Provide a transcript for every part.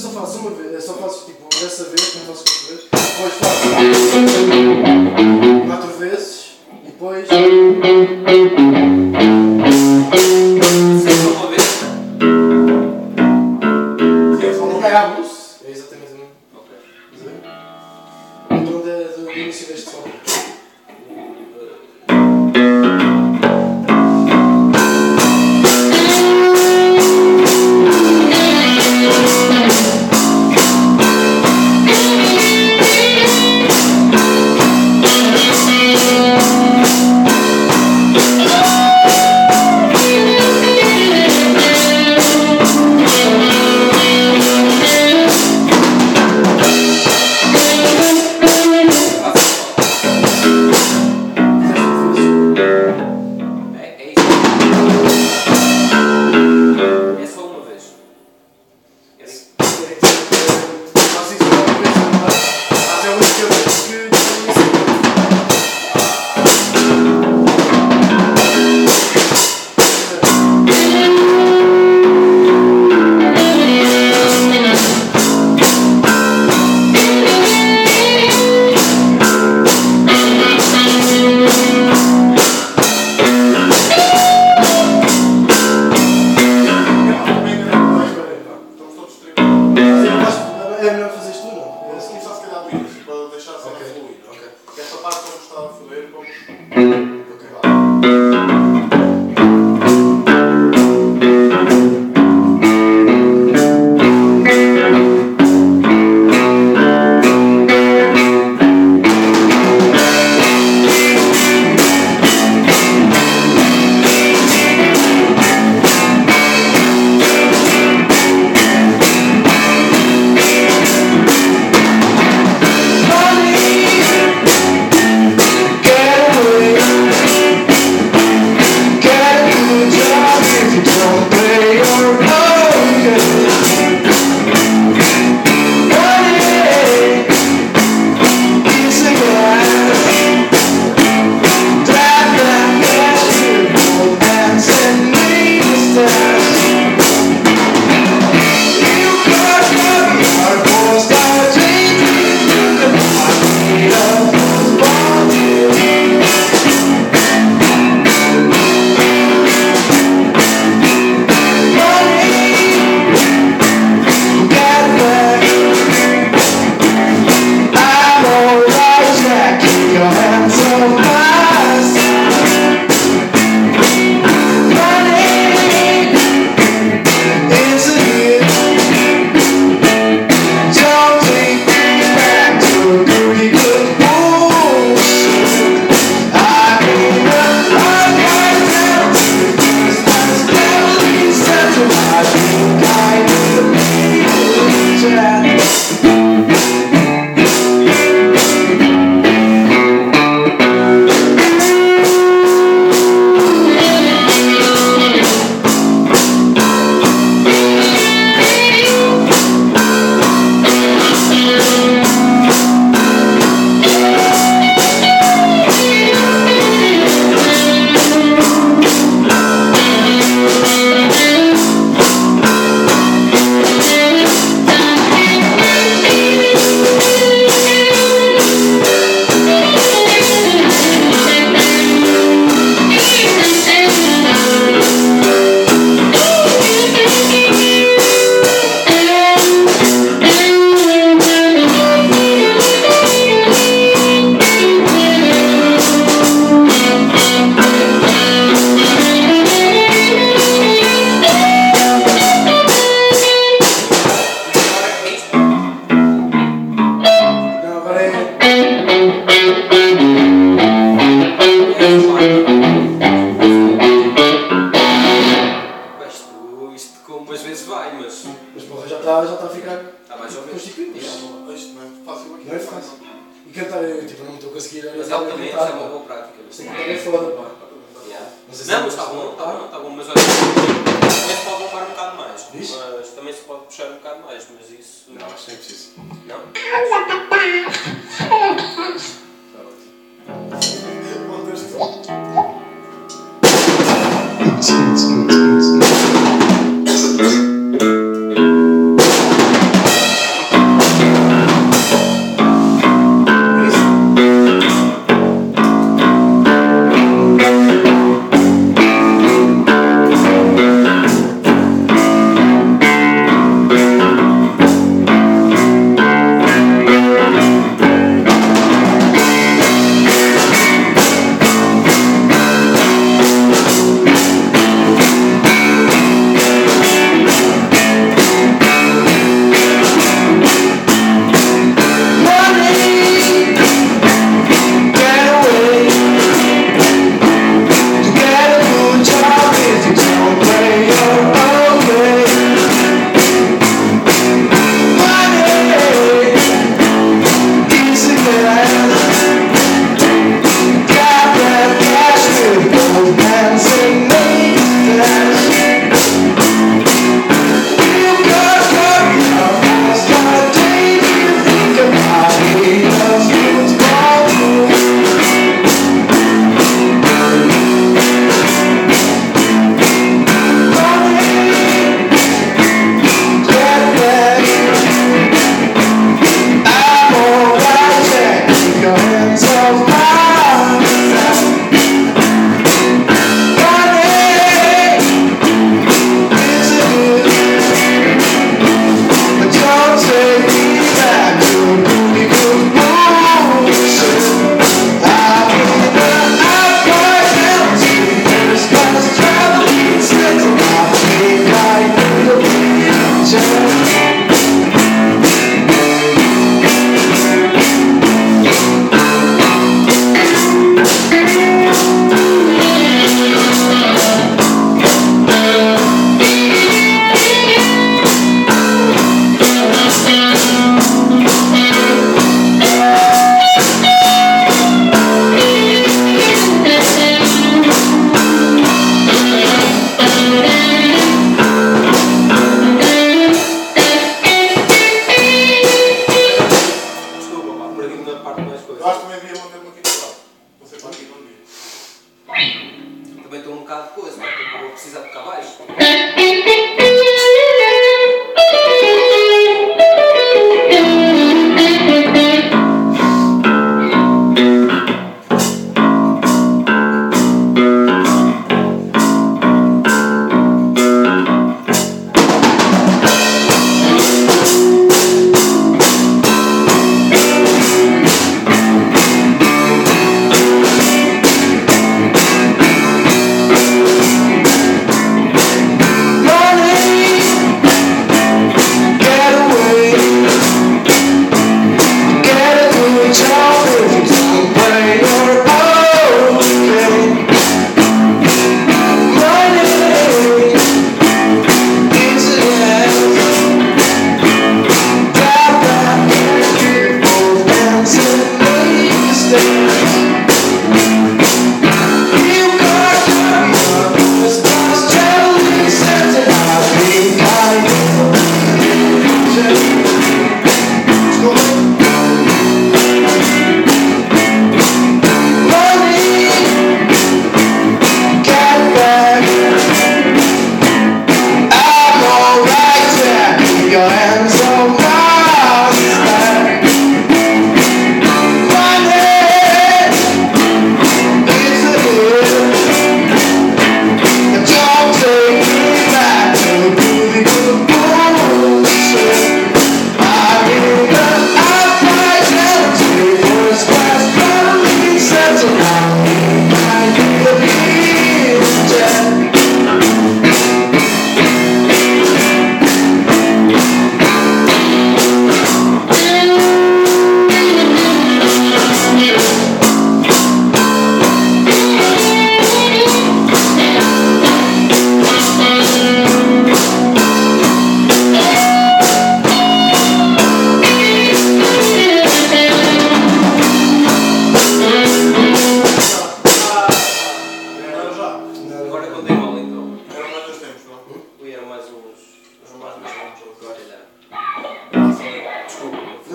só fazes uma vez, só fazes tipo dessa vez, como fazes 4 vezes, depois fazes 4 vezes e depois. Uma vez? É a blues, é exatamente o mesmo. Ok. Então do início deste som.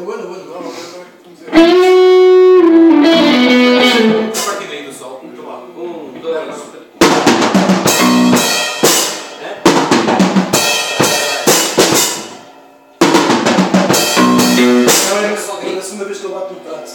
Bueno, não, mas eu comecei. A partir daí do sol. Muito lá. 1, 2, 3. Não, é a segunda vez que eu bato no prato.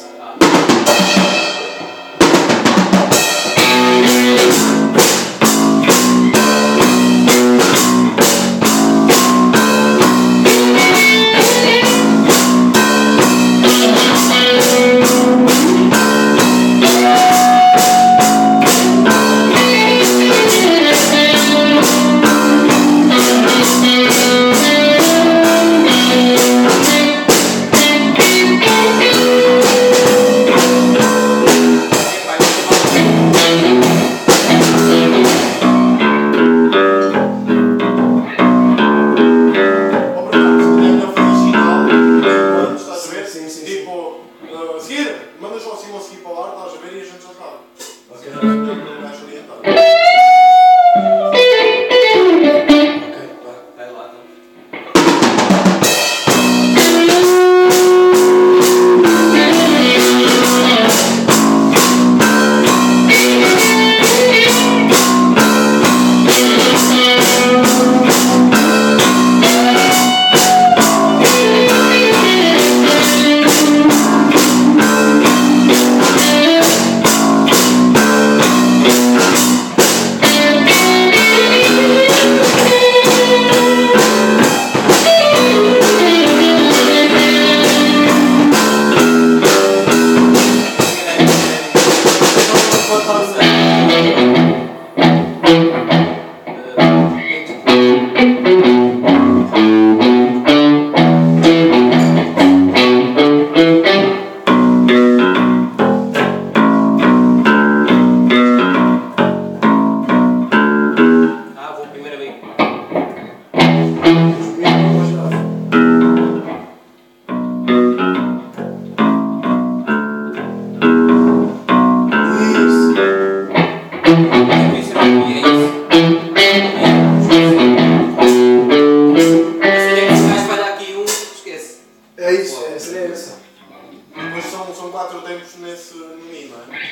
São 4 tempos nesse mini, não é?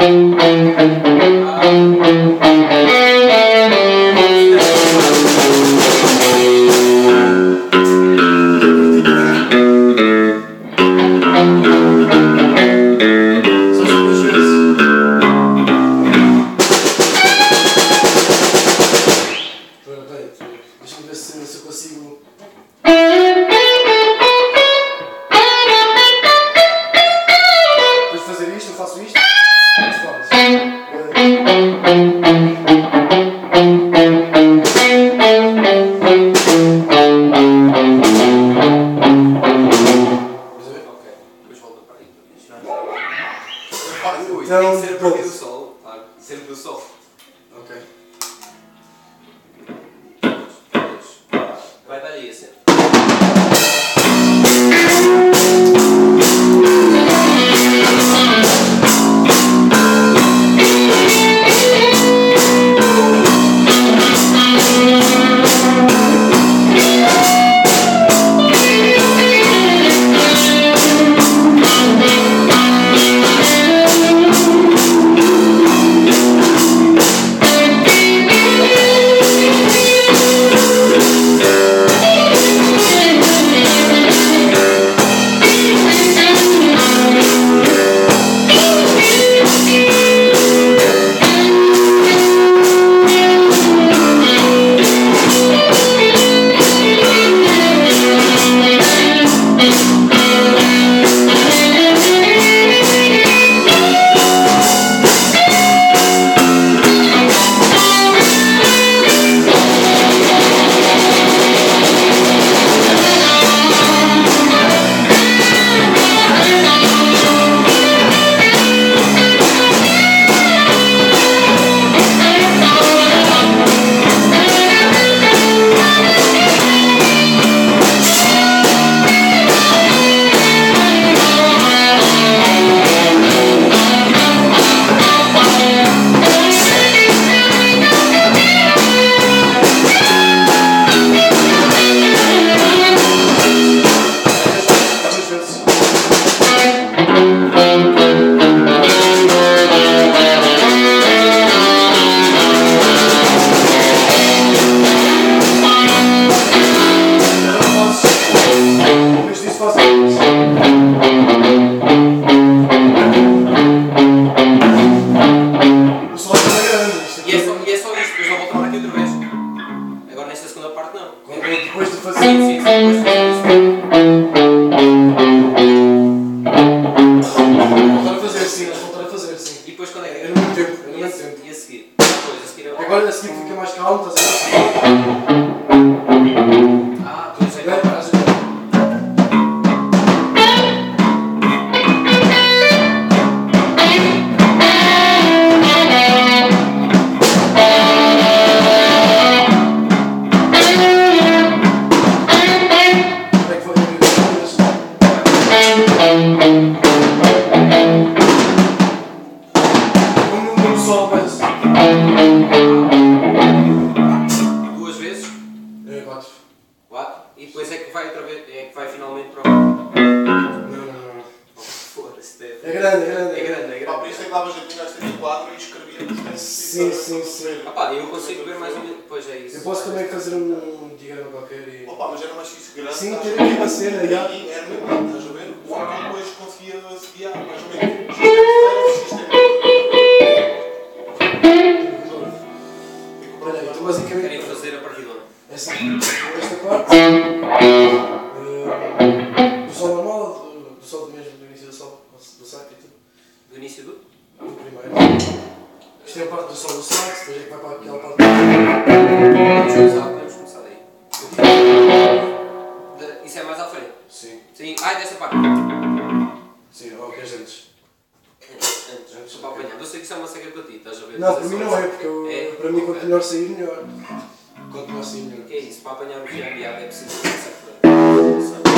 Deixa-me ver se eu consigo. Depois de fazer isto, eu faço isto. Mas faz. Ok, depois volta para aí. Ui, Então, tem que ser a partir do depois. sol, claro. Sempre do sol. Ok. Vai dar aí assim. Depois de fazer. Sim, sim, sim. Depois de fazer isso. Voltar a fazer assim, voltar a fazer assim. E depois quando é que É no mesmo tempo, é no E mesmo a, tempo. e a seguir? Depois, a seguir é... Agora a seguir fica mais calmo, estás a ver? Ah, pois é. Bem, parece bem. Duas vezes? 4. 4. E depois é que vai outra vez, é que vai finalmente para o... Não. Foda-se, É grande, é grande. É grande, é Pá, por grande. isso é que dava jeito de este quadro e escrevia nos textos. Sim. Ah pá, eu consigo ver mais ou menos, pois é isso. Eu posso também fazer um diagrama qualquer e. Opa, mas era mais fixe grande. Sim, estás ter a ver? aqui uma cena, já. E era mesmo, estás a ver? O foco depois conseguia se guiar mais ou menos. Sistema. Olha, então Querem basicamente. fazer a partidona. Esta parte. Do sol normal, do sol mesmo, do início do sol, do saco e tudo. Do início do? Do primeiro. Isto é a parte do sol do saco, depois é que vai para aquela parte. Podemos começar daí. Isso é mais à frente? Sim. Sim. Ah, é dessa parte. Sim, ou queres antes? Antes, só para apanhar. Eu sei que isso é uma seca para ti, estás a ver? Não, para mim não é, porque para mim quanto Ok. melhor sair, melhor. Quanto melhor sair, melhor. Que é isso? Para apanhar o fio enviado é preciso de uma certa...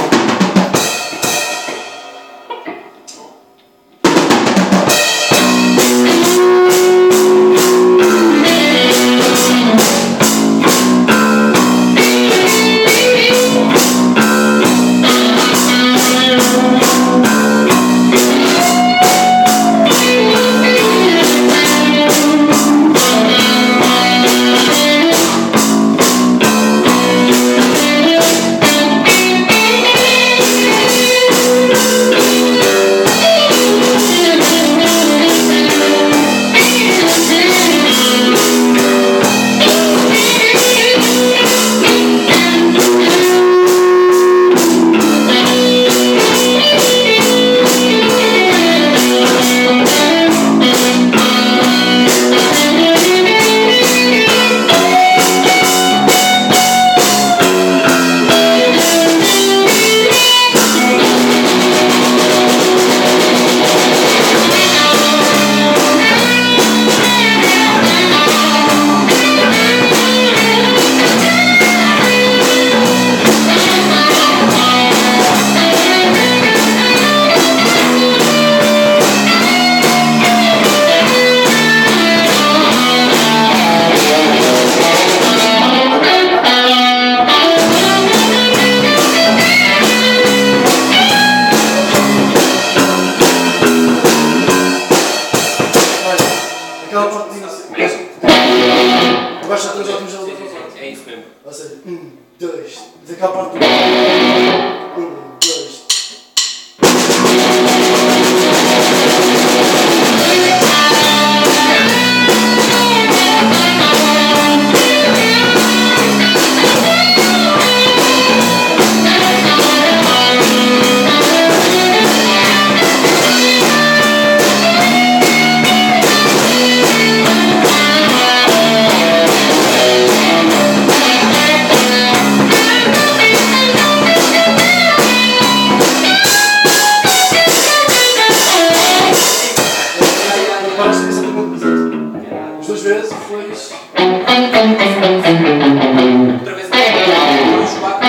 aquela parte de abaixo até os ótimos da outra parte. É isso mesmo. Ou seja, 2, daquela parte do 1, 2. As duas vezes, depois. Outra vez dois, quatro.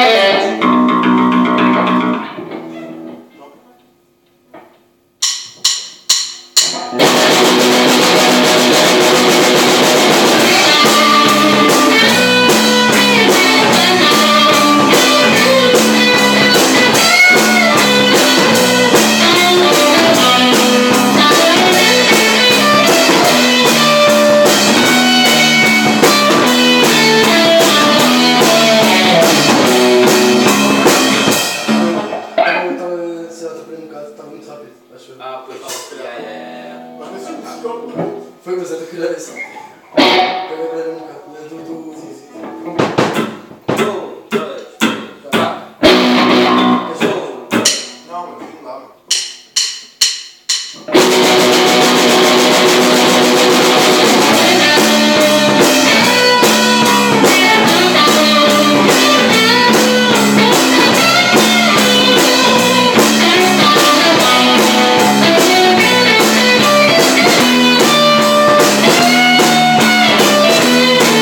Estava muito rápido, acho eu. Ah, pois. Mas nesse filme, Foi, mas é da criança. Foi a ver um bocado. Do. não, mas não dá, mano. Thank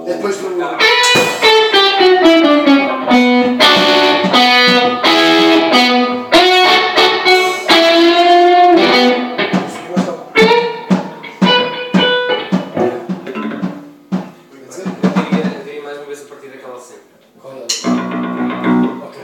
É depois do... Eu queria mais uma vez a partir daquela cena. Qual é? Ok.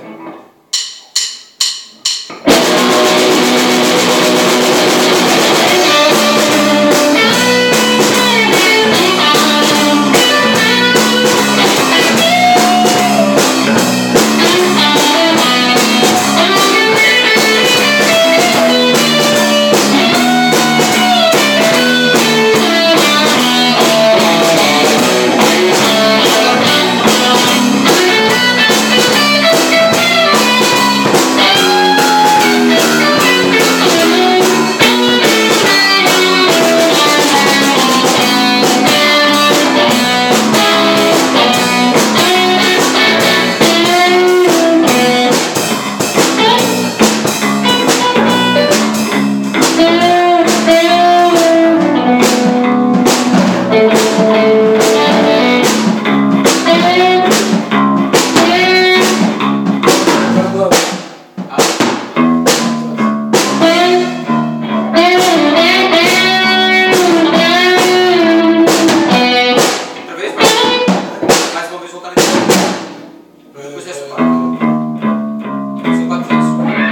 Outra vez, mais uma vez voltar aqui. Depois desta parte. São 4 vezes.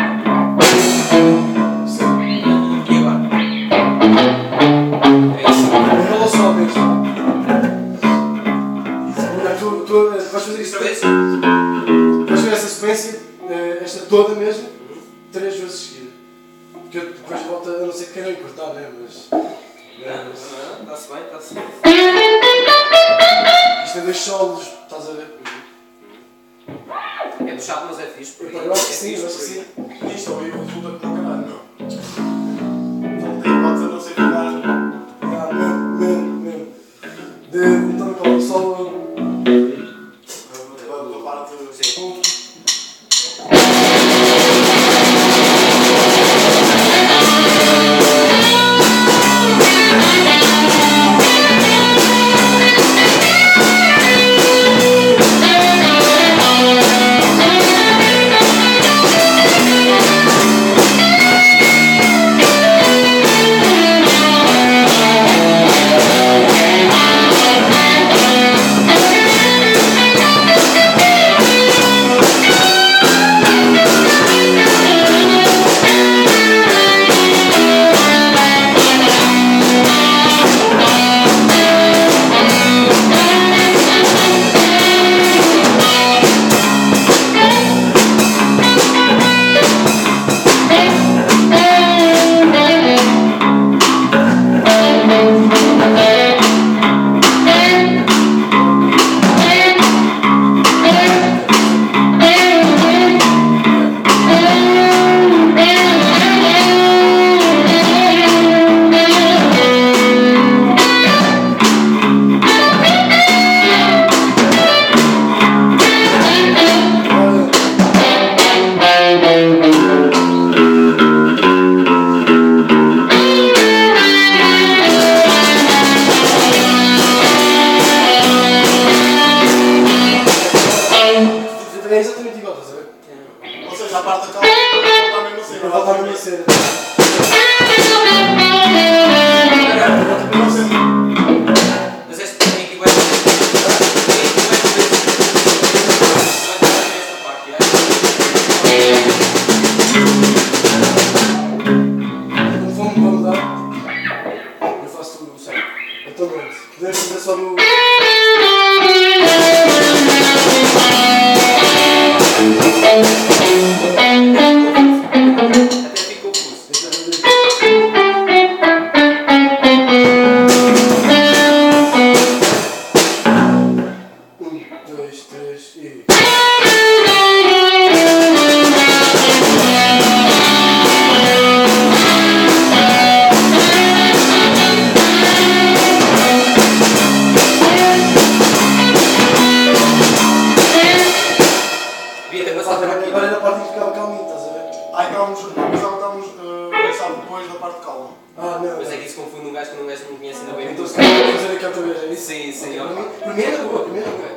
E agora? É isso. Enrola só mesmo. Tu vais fazer isso Outra vez? vais fazer essa sequência, esta toda mesmo, 3 vezes seguida. Porque eu depois volto a não ser que queiram encurtar, né? Mas. Está-se bem, está-se bem. Isto é 2 solos, estás a ver? É puxado, mas é fixe. Por aí. Eu acho que sim, eu acho que sim. Isto ao vivo resulta como caralho, não. Não tem hipótese a não ser jogar. Mesmo. Então, qual é o solo? Da parte. Sim. É exatamente igual, estás a ver? Ou seja, a parte da calma volta à mesma cena. Eu volto à mesma cena. Mas este tem aqui vai esta parte, Não vamos mudar. Eu faço tudo, sabe? Então, pronto. Podemos fazer só no. até ficou pulso. Dois, três e. Devia ter passado por aqui. Agora era a parte em que ficava calminho, estás a ver? Aí estamos, depois da parte calma. Ah, não. Mas é que isso confunde um gajo que não conhece ainda bem. Então se calhar vou fazer aqui outra vez, é isso? Sim, sim. Primeira boa, primeira boa.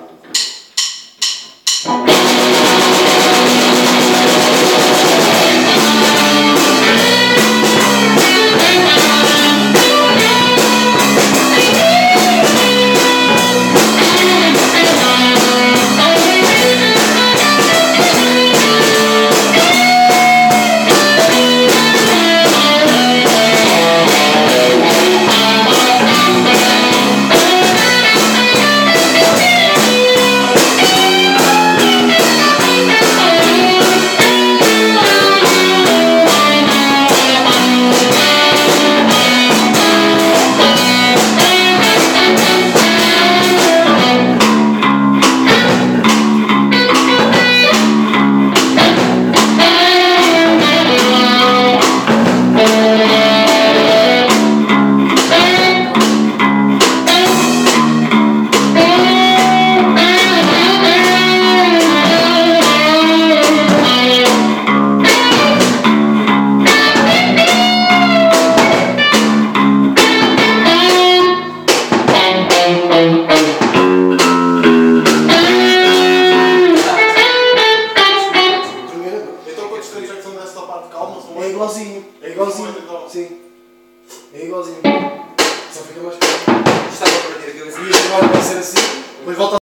É igualzinho, é igualzinho. Sim. É igualzinho. Só fica mais perto. Estava a partir a cabeça. E agora vai ser assim, depois volta